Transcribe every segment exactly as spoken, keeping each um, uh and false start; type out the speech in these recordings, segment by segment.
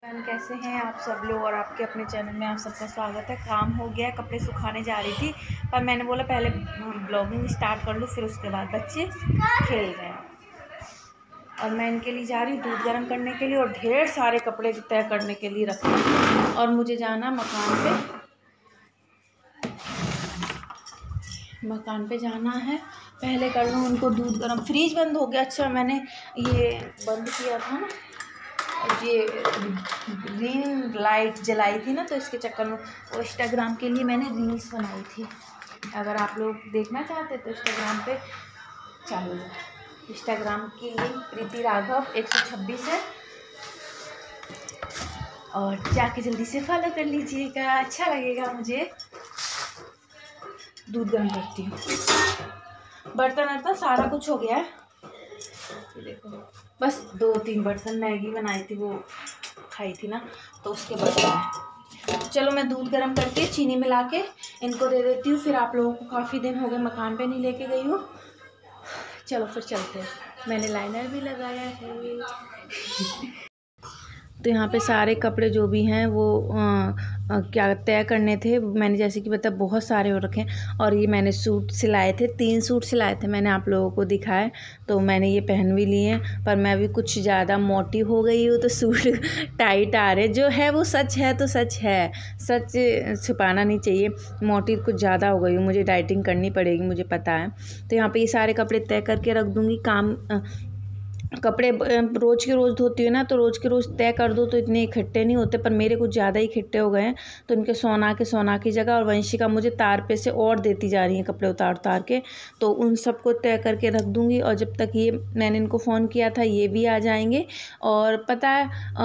Ma'am कैसे हैं आप सब लोग और आपके अपने चैनल में आप सबका स्वागत है। काम हो गया, कपड़े सुखाने जा रही थी पर मैंने बोला पहले ब्लॉगिंग स्टार्ट कर लूँ, फिर उसके बाद बच्चे खेल रहे हैं और मैं इनके लिए जा रही हूँ दूध गर्म करने के लिए और ढेर सारे कपड़े तय करने के लिए रखे और मुझे जाना मकान पे मकान पे जाना है। पहले कर लूँ उनको दूध गर्म। फ्रीज बंद हो गया। अच्छा मैंने ये बंद किया था ना, ये ग्रीन लाइट जलाई थी ना, तो इसके चक्कर में वो इंस्टाग्राम के लिए मैंने रील्स बनाई थी। अगर आप लोग देखना चाहते तो इंस्टाग्राम पे चालू है। इंस्टाग्राम की लिंक प्रीति राघव एक सौ छब्बीस है और जाके जल्दी से फॉलो कर लीजिएगा, अच्छा लगेगा मुझे। दूध गर्म करती हूँ। बर्तन वर्तन सारा कुछ हो गया है, देखो बस दो तीन बर्तन मैगी बनाई थी, वो खाई थी ना, तो उसके बर्तन है। चलो मैं दूध गर्म करके चीनी मिला के इनको दे देती हूँ। फिर आप लोगों को काफ़ी दिन हो गए मकान पे नहीं लेके गई हूँ। चलो फिर चलते हैं। मैंने लाइनर भी लगाया है। तो यहाँ पे सारे कपड़े जो भी हैं वो आ, आ, क्या तय करने थे। मैंने जैसे कि बताया बहुत सारे हो रखे हैं और ये मैंने सूट सिलाए थे, तीन सूट सिलाए थे मैंने, आप लोगों को दिखाए तो मैंने ये पहन भी लिए हैं। पर मैं अभी कुछ ज़्यादा मोटी हो गई हूँ तो सूट टाइट आ रहे। जो है वो सच है तो सच है, सच छुपाना नहीं चाहिए। मोटी कुछ ज़्यादा हो गई हूँ, मुझे डाइटिंग करनी पड़ेगी, मुझे पता है। तो यहाँ पर ये सारे कपड़े तय करके रख दूँगी। काम कपड़े रोज़ के रोज़ धोती हूँ ना, तो रोज़ के रोज़ तय कर दो तो इतने इकट्ठे नहीं होते, पर मेरे कुछ ज़्यादा ही इकट्ठे हो गए हैं। तो इनके सोना के सोना की जगह और वंशिका मुझे तार पे से और देती जा रही हैं कपड़े उतार उतार के, तो उन सबको तय करके रख दूँगी। और जब तक ये मैंने इनको फ़ोन किया था ये भी आ जाएंगे। और पता है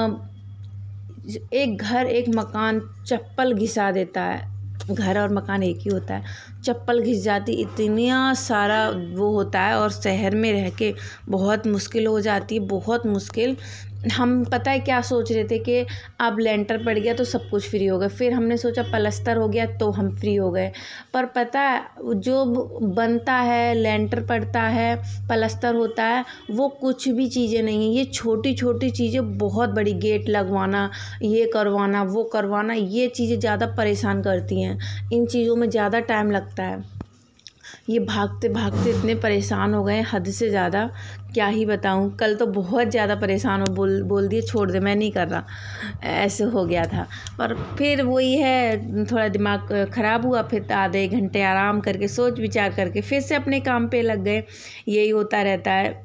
एक घर एक मकान चप्पल घिसा देता है, घर और मकान एक ही होता है। चप्पल घिस जाती, इतना सारा वो होता है। और शहर में रह के बहुत मुश्किल हो जाती है, बहुत मुश्किल। हम पता है क्या सोच रहे थे कि अब लेंटर पड़ गया तो सब कुछ फ्री हो गया, फिर हमने सोचा पलस्तर हो गया तो हम फ्री हो गए। पर पता है जो बनता है, लेंटर पड़ता है, पलस्तर होता है, वो कुछ भी चीज़ें नहीं हैं। ये छोटी छोटी चीज़ें बहुत बड़ी, गेट लगवाना, ये करवाना, वो करवाना, ये चीज़ें ज़्यादा परेशान करती हैं। इन चीज़ों में ज़्यादा टाइम लगता है। ये भागते भागते इतने परेशान हो गए हद से ज़्यादा, क्या ही बताऊं। कल तो बहुत ज़्यादा परेशान हो, बोल बोल दिए छोड़ दे, मैं नहीं कर रहा, ऐसे हो गया था। पर फिर वही है, थोड़ा दिमाग ख़राब हुआ, फिर आधे घंटे आराम करके सोच विचार करके फिर से अपने काम पे लग गए। यही होता रहता है,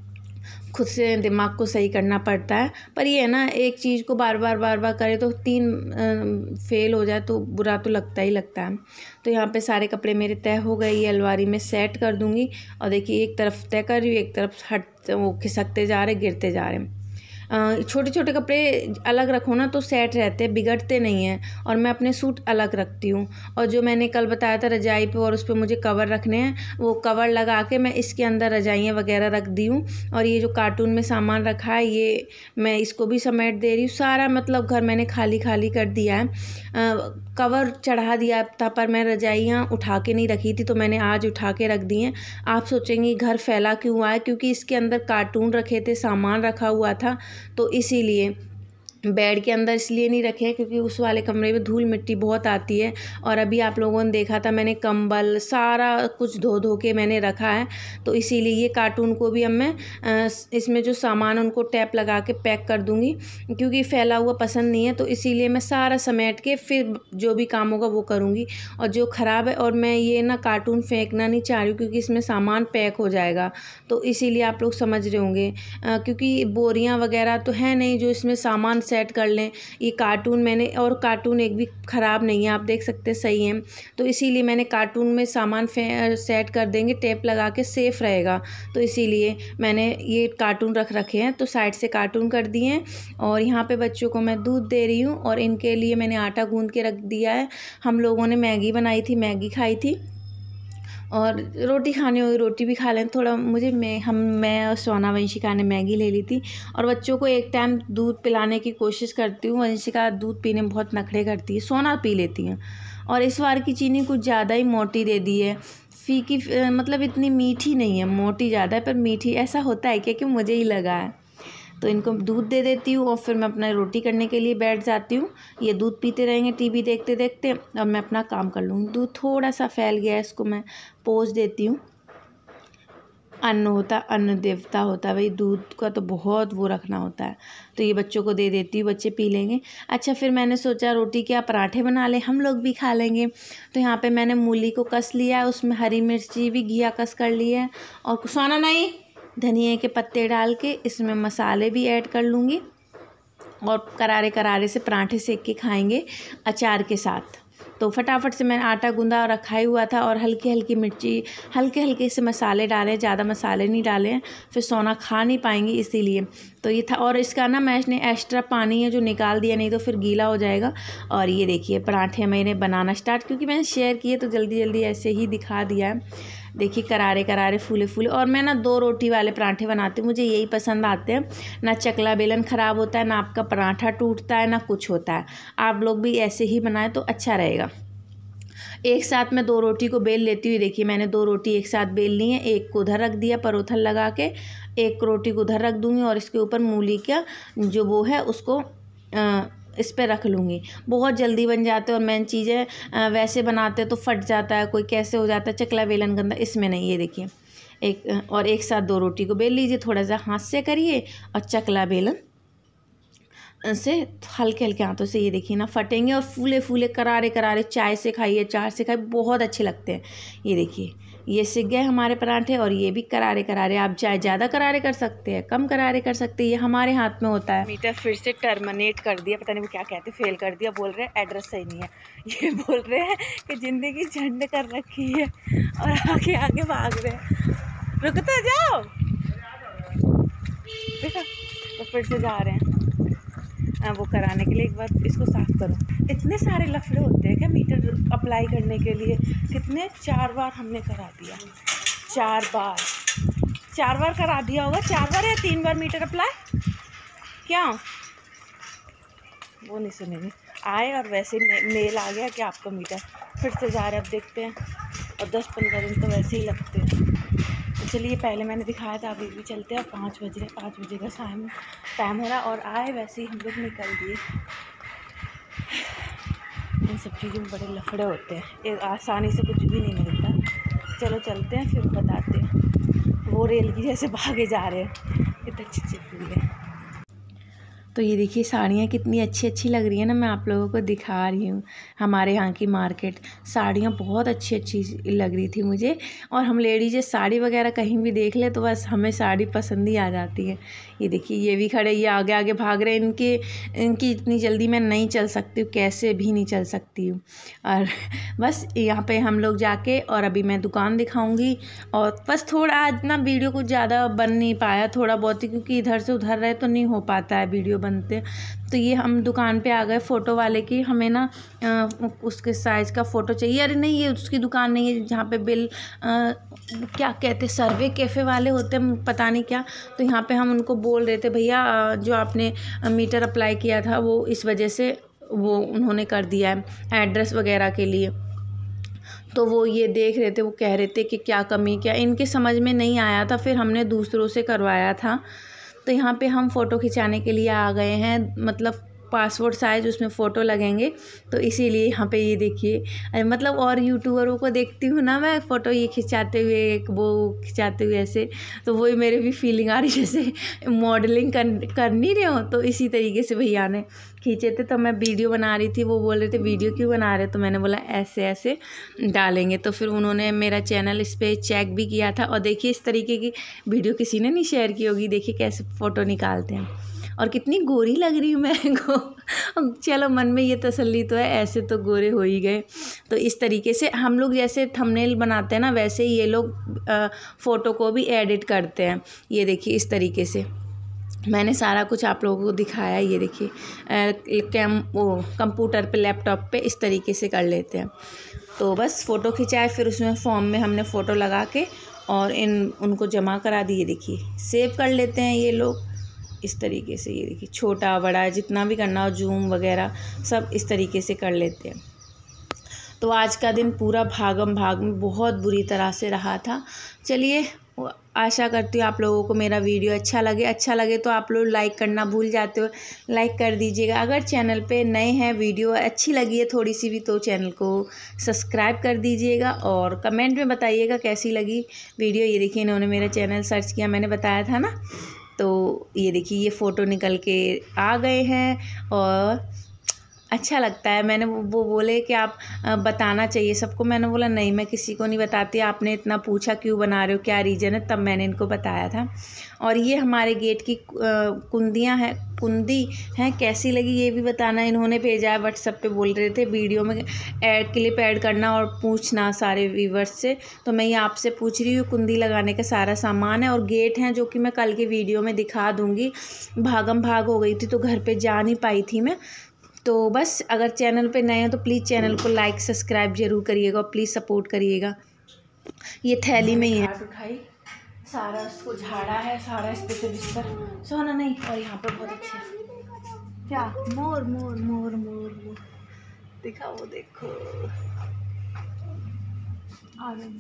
खुद से दिमाग को सही करना पड़ता है। पर ये है ना, एक चीज़ को बार बार बार बार करे तो तीन फेल हो जाए तो बुरा तो लगता ही लगता है। तो यहाँ पे सारे कपड़े मेरे तय हो गए, ये अलमारी में सेट कर दूँगी। और देखिए एक तरफ तय कर रही हूँ, एक तरफ हट वो खिसकते जा रहे, गिरते जा रहे हैं। छोटे छोटे कपड़े अलग रखो ना तो सेट रहते हैं, बिगड़ते नहीं हैं। और मैं अपने सूट अलग रखती हूँ। और जो मैंने कल बताया था रजाई पे और उस पर मुझे कवर रखने हैं, वो कवर लगा के मैं इसके अंदर रजाइयाँ वगैरह रख दी हूँ। और ये जो कार्टून में सामान रखा है ये मैं इसको भी समेट दे रही हूँ। सारा मतलब घर मैंने खाली खाली कर दिया है। आ, कवर चढ़ा दिया था पर मैं रजाइयाँ उठा के नहीं रखी थी, तो मैंने आज उठा के रख दी हैं। आप सोचेंगे घर फैला क्यों हुआ है, क्योंकि इसके अंदर कार्टून रखे थे, सामान रखा हुआ था, तो इसीलिए। बेड के अंदर इसलिए नहीं रखे क्योंकि उस वाले कमरे में धूल मिट्टी बहुत आती है। और अभी आप लोगों ने देखा था मैंने कंबल सारा कुछ धो धो के मैंने रखा है, तो इसीलिए ये कार्टून को भी अब मैं इसमें जो सामान उनको टैप लगा के पैक कर दूंगी, क्योंकि फैला हुआ पसंद नहीं है। तो इसीलिए मैं सारा समेट के फिर जो भी काम होगा वो करूँगी। और जो ख़राब है, और मैं ये ना कार्टून फेंकना नहीं चाह रही हूँ क्योंकि इसमें सामान पैक हो जाएगा, तो इसीलिए आप लोग समझ रहे होंगे। क्योंकि बोरियाँ वगैरह तो है नहीं जो इसमें सामान सेट कर लें। ये कार्टून मैंने, और कार्टून एक भी ख़राब नहीं है, आप देख सकते सही है, तो इसीलिए मैंने कार्टून में सामान सेट कर देंगे, टेप लगा के सेफ़ रहेगा, तो इसीलिए मैंने ये कार्टून रख रखे हैं। तो साइड से कार्टून कर दिए हैं। और यहाँ पे बच्चों को मैं दूध दे रही हूँ और इनके लिए मैंने आटा गूंद के रख दिया है। हम लोगों ने मैगी बनाई थी, मैगी खाई थी, और रोटी खानी होगी रोटी भी खा लें थोड़ा। मुझे मैं हम मैं और सोना वंशिका ने मैगी ले ली थी। और बच्चों को एक टाइम दूध पिलाने की कोशिश करती हूँ। वंशिका दूध पीने में बहुत नखरे करती है, सोना पी लेती हैं। और इस बार की चीनी कुछ ज़्यादा ही मोटी दे दी है, फीकी, मतलब इतनी मीठी नहीं है, मोटी ज़्यादा है पर मीठी। ऐसा होता है क्या कि मुझे ही लगा है। तो इनको दूध दे देती हूँ और फिर मैं अपना रोटी करने के लिए बैठ जाती हूँ। ये दूध पीते रहेंगे टीवी देखते देखते, और मैं अपना काम कर लूँगी। दूध थोड़ा सा फैल गया है, इसको मैं पोंछ देती हूँ। अन्न होता अन्न देवता होता है भाई, दूध का तो बहुत वो रखना होता है। तो ये बच्चों को दे देती हूँ, बच्चे पी लेंगे। अच्छा, फिर मैंने सोचा रोटी क्या पराठे बना लें, हम लोग भी खा लेंगे। तो यहाँ पे मैंने मूली को कस लिया है, उसमें हरी मिर्ची भी घिया कस कर ली है, और सोना नहीं धनिए के पत्ते डाल के इसमें मसाले भी ऐड कर लूँगी, और करारे करारे से पराठे सेक के खाएंगे अचार के साथ। तो फटाफट से मैंने आटा गूंदा और रखा ही हुआ था, और हल्की हल्की मिर्ची, हल्के हल्के से मसाले डाले, ज़्यादा मसाले नहीं डाले हैं, फिर सोना खा नहीं पाएंगी इसीलिए। तो ये था, और इसका ना मैंने एक्स्ट्रा पानी है जो निकाल दिया, नहीं तो फिर गीला हो जाएगा। और ये देखिए पराठे मैंने बनाना स्टार्ट, क्योंकि मैंने शेयर किए तो जल्दी जल्दी ऐसे ही दिखा दिया है। देखिए करारे करारे फूले फूले, और मैं ना दो रोटी वाले पराठे बनाती हूँ, मुझे यही पसंद आते हैं। ना चकला बेलन ख़राब होता है, ना आपका पराठा टूटता है, ना कुछ होता है। आप लोग भी ऐसे ही बनाएं तो अच्छा रहेगा। एक साथ मैं दो रोटी को बेल लेती हुई, देखिए मैंने दो रोटी एक साथ बेल ली है। एक को उधर रख दिया परोथल लगा के, एक रोटी को उधर रख दूँगी, और इसके ऊपर मूली का जो वो है उसको आ, इस पर रख लूँगी। बहुत जल्दी बन जाते हैं, और मेन चीज़ें वैसे बनाते तो फट जाता है, कोई कैसे हो जाता है चकला बेलन गंदा, इसमें नहीं। ये देखिए एक और एक साथ दो रोटी को बेल लीजिए, थोड़ा सा हाथ से करिए, और चकला बेलन से हल्के हल्के हाथों से, ये देखिए ना फटेंगे, और फूले फूले करारे करारे चाय से खाइए, चाय से खाइए, बहुत अच्छे लगते हैं। ये देखिए ये सिक गए हमारे पराठे, और ये भी करारे करारे। आप चाहे ज़्यादा करारे कर सकते हैं, कम करारे कर सकते हैं, ये हमारे हाथ में होता है। मीटर फिर से टर्मिनेट कर दिया, पता नहीं वो क्या कहते, फेल कर दिया। बोल रहे हैं एड्रेस सही नहीं है, ये बोल रहे हैं कि ज़िंदगी झंड कर रखी है, और आगे आगे भाग रहे हैं। रुक तो जाओ, देखो तो फिर से जा रहे हैं वो कराने के लिए। एक बार इसको साफ करो। इतने सारे लफड़े होते हैं क्या मीटर अप्लाई करने के लिए? कितने चार बार हमने करा दिया, चार बार चार बार करा दिया होगा, चार बार या तीन बार मीटर अप्लाई। क्या वो नहीं सुनेंगे, आए और वैसे मेल आ गया कि आपका मीटर फिर से जा रहे हैं। अब देखते हैं, और दस पंद्रह दिन तो वैसे ही लगते हैं। तो चलिए पहले मैंने दिखाया था, अभी भी चलते हैं। पाँच बज रहे पाँच बजे का टाइम टाइम हो रहा, और आए वैसे ही हम लोग निकल दिए। इन सब चीज़ों में बड़े लफड़े होते हैं, एक आसानी से कुछ भी नहीं मिलता। चलो चलते हैं, फिर बताते हैं। वो रेल की जैसे भागे जा रहे हैं, इतने अच्छे अच्छे फूल हैं। तो ये देखिए साड़ियाँ कितनी अच्छी अच्छी लग रही है ना, मैं आप लोगों को दिखा रही हूँ। हमारे यहाँ की मार्केट साड़ियाँ बहुत अच्छी अच्छी लग रही थी मुझे, और हम लेडीज़ साड़ी वगैरह कहीं भी देख ले तो बस हमें साड़ी पसंद ही आ जाती है। ये देखिए ये भी खड़े, ये आगे आगे भाग रहे हैं। इनके इनकी इतनी जल्दी मैं नहीं चल सकती हूँ, कैसे भी नहीं चल सकती हूँ। और बस यहाँ पे हम लोग जाके, और अभी मैं दुकान दिखाऊंगी। और बस थोड़ा आज ना वीडियो कुछ ज़्यादा बन नहीं पाया, थोड़ा बहुत ही, क्योंकि इधर से उधर रहे तो नहीं हो पाता है वीडियो बनते। तो ये हम दुकान पे आ गए फ़ोटो वाले की, हमें ना आ, उसके साइज़ का फ़ोटो चाहिए। अरे नहीं, ये उसकी दुकान नहीं है जहाँ पे बिल आ, क्या कहते सर्वे कैफ़े वाले होते हैं, पता नहीं क्या। तो यहाँ पे हम उनको बोल रहे थे, भैया जो आपने मीटर अप्लाई किया था वो इस वजह से वो उन्होंने कर दिया है एड्रेस वगैरह के लिए। तो वो ये देख रहे थे, वो कह रहे थे कि क्या कमी, क्या इनके समझ में नहीं आया था। फिर हमने दूसरों से करवाया था। तो यहाँ पे हम फ़ोटो खिंचाने के लिए आ गए हैं, मतलब पासपोर्ट साइज़ उसमें फ़ोटो लगेंगे, तो इसीलिए यहाँ पे ये देखिए। मतलब और यूट्यूबरों को देखती हूँ ना मैं, फ़ोटो ये खिंचाते हुए, एक वो खिंचाते हुए ऐसे, तो वही मेरे भी फीलिंग आ रही जैसे मॉडलिंग कर कर नहीं रहे हो। तो इसी तरीके से भैया ने खींचे थे, तो मैं वीडियो बना रही थी। वो बोल रहे थे वीडियो क्यों बना रहे, तो मैंने बोला ऐसे ऐसे डालेंगे। तो फिर उन्होंने मेरा चैनल इस पर चेक भी किया था। और देखिए इस तरीके की वीडियो किसी ने नहीं शेयर की होगी, देखिए कैसे फ़ोटो निकालते हैं। और कितनी गोरी लग रही हूँ मैं को चलो मन में ये तसल्ली तो है, ऐसे तो गोरे हो ही गए। तो इस तरीके से हम लोग जैसे थंबनेल बनाते हैं ना, वैसे ही ये लोग फ़ोटो को भी एडिट करते हैं। ये देखिए इस तरीके से मैंने सारा कुछ आप लोगों को दिखाया। ये देखिए कैम वो कंप्यूटर पे, लैपटॉप पे इस तरीके से कर लेते हैं। तो बस फ़ोटो खिंचाए, फिर उसमें फॉर्म में हमने फ़ोटो लगा के और इन उनको जमा करा दिए। देखिए सेव कर लेते हैं ये लोग इस तरीके से। ये देखिए छोटा बड़ा जितना भी करना हो, जूम वगैरह सब इस तरीके से कर लेते हैं। तो आज का दिन पूरा भागम भाग में बहुत बुरी तरह से रहा था। चलिए आशा करती हूँ आप लोगों को मेरा वीडियो अच्छा लगे। अच्छा लगे तो आप लोग लाइक करना भूल जाते हो, लाइक कर दीजिएगा। अगर चैनल पे नए हैं, वीडियो अच्छी लगी है थोड़ी सी भी, तो चैनल को सब्सक्राइब कर दीजिएगा और कमेंट में बताइएगा कैसी लगी वीडियो। ये देखिए इन्होंने मेरा चैनल सर्च किया, मैंने बताया था ना, तो ये देखिए ये फ़ोटो निकल के आ गए हैं और अच्छा लगता है। मैंने वो बोले कि आप बताना चाहिए सबको, मैंने बोला नहीं मैं किसी को नहीं बताती, आपने इतना पूछा क्यों बना रहे हो, क्या रीज़न है, तब मैंने इनको बताया था। और ये हमारे गेट की कुंदियाँ हैं, कुंदी हैं, कैसी लगी ये भी बताना। इन्होंने भेजा है व्हाट्सएप पे, बोल रहे थे वीडियो में ऐड क्लिप ऐड करना और पूछना सारे व्यूवर्स से, तो मैं ये आपसे पूछ रही हूँ। कुंदी लगाने का सारा सामान है और गेट हैं जो कि मैं कल की वीडियो में दिखा दूँगी। भागम भाग हो गई थी तो घर पर जा नहीं पाई थी मैं। तो बस अगर चैनल पे नए हैं तो प्लीज़ चैनल को लाइक सब्सक्राइब जरूर करिएगा और प्लीज़ सपोर्ट करिएगा। ये थैली में ही है, उठाई सारा उसको झाड़ा है, सारा इस पे से बिस्तर सोना नहीं। और यहाँ पर बहुत अच्छे क्या मोर मोर मोर मोर मोर दिखा, वो देखो आ गए।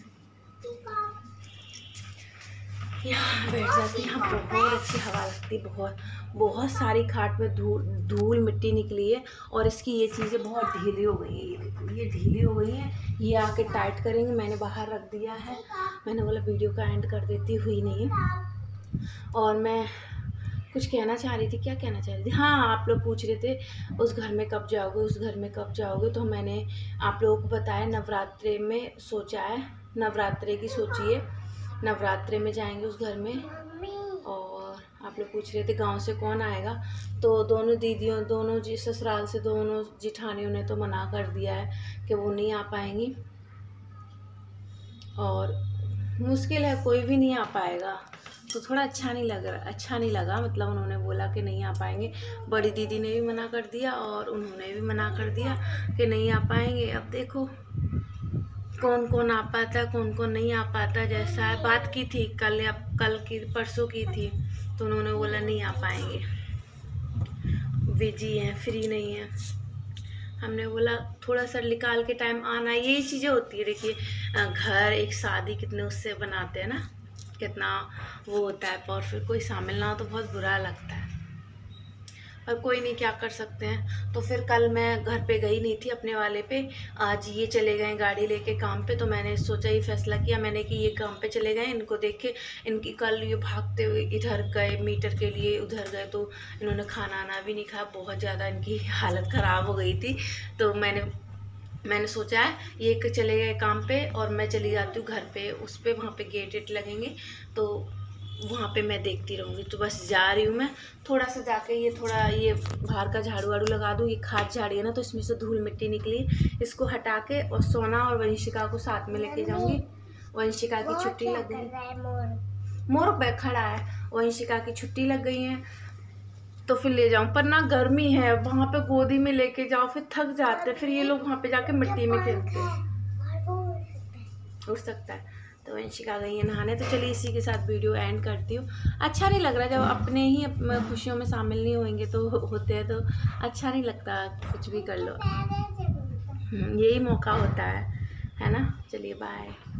यहाँ बैठ जाती, यहाँ बहुत अच्छी हवा लगती, बहुत बहुत सारी खाट में धूल धूल मिट्टी निकली है और इसकी ये चीज़ें बहुत ढीली हो गई हैं। ये देखो ये ढीली हो गई हैं, ये आके टाइट करेंगे। मैंने बाहर रख दिया है, मैंने बोला वीडियो का एंड कर देती, हुई नहीं है। और मैं कुछ कहना चाह रही थी, क्या कहना चाह रही थी, हाँ आप लोग पूछ रहे थे उस घर में कब जाओगे, उस घर में कब जाओगे, तो मैंने आप लोगों को बताया नवरात्रे में सोचा है, नवरात्रे की सोचिए, नवरात्रे में जाएंगे उस घर में। और आप लोग पूछ रहे थे गांव से कौन आएगा, तो दोनों दीदियों, दोनों जी ससुराल से दोनों जिठानियों ने तो मना कर दिया है कि वो नहीं आ पाएंगी और मुश्किल है, कोई भी नहीं आ पाएगा, तो थोड़ा अच्छा नहीं लग रहा, अच्छा नहीं लगा, मतलब उन्होंने बोला कि नहीं आ पाएंगे। बड़ी दीदी ने भी मना कर दिया और उन्होंने भी मना कर दिया कि नहीं आ पाएंगे। अब देखो कौन कौन आ पाता, कौन कौन नहीं आ पाता, जैसा है। बात की थी कल या कल की परसों की थी, तो उन्होंने बोला नहीं आ पाएंगे, बिजी हैं, फ्री नहीं है। हमने बोला थोड़ा सा निकाल के टाइम आना, यही चीज़ें होती है। देखिए घर एक शादी कितने उससे बनाते हैं ना, कितना वो होता है, और फिर कोई शामिल ना हो तो बहुत बुरा लगता है, और कोई नहीं, क्या कर सकते हैं। तो फिर कल मैं घर पे गई नहीं थी अपने वाले पे, आज ये चले गए गाड़ी लेके काम पे, तो मैंने सोचा ही फैसला किया मैंने कि ये काम पे चले गए, इनको देख के इनकी कल ये भागते हुए इधर गए मीटर के लिए, उधर गए तो इन्होंने खाना आना भी नहीं खाया, बहुत ज़्यादा इनकी हालत ख़राब हो गई थी। तो मैंने मैंने सोचा है ये चले गए काम पे और मैं चली जाती हूँ घर पे, उस पर वहाँ पे गेट वेट लगेंगे तो वहाँ पे मैं देखती रहूँगी। तो बस जा रही हूँ मैं, थोड़ा सा जाके ये थोड़ा ये बाहर का झाड़ू वाड़ू लगा दूँ। ये खाद झाड़ी है ना, तो इसमें से धूल मिट्टी निकली, इसको हटा के और सोना और वंशिका को साथ में लेके जाऊँगी। वंशिका की छुट्टी लग गई, मोर पे खड़ा है, वंशिका की छुट्टी लग गई है तो फिर ले जाऊँ, पर ना गर्मी है, वहाँ पे गोदी में लेके जाओ फिर थक जाते, फिर ये लोग वहाँ पे जाके मिट्टी में खेलते हैं, उठ सकता है। तो वंशिका गई है नहाने। तो चलिए इसी के साथ वीडियो एंड करती हूँ। अच्छा नहीं लग रहा जब अपने ही खुशियों में शामिल नहीं होंगे तो होते हैं, तो अच्छा नहीं लगता, कुछ भी कर लो, यही मौका होता है है ना। चलिए बाय।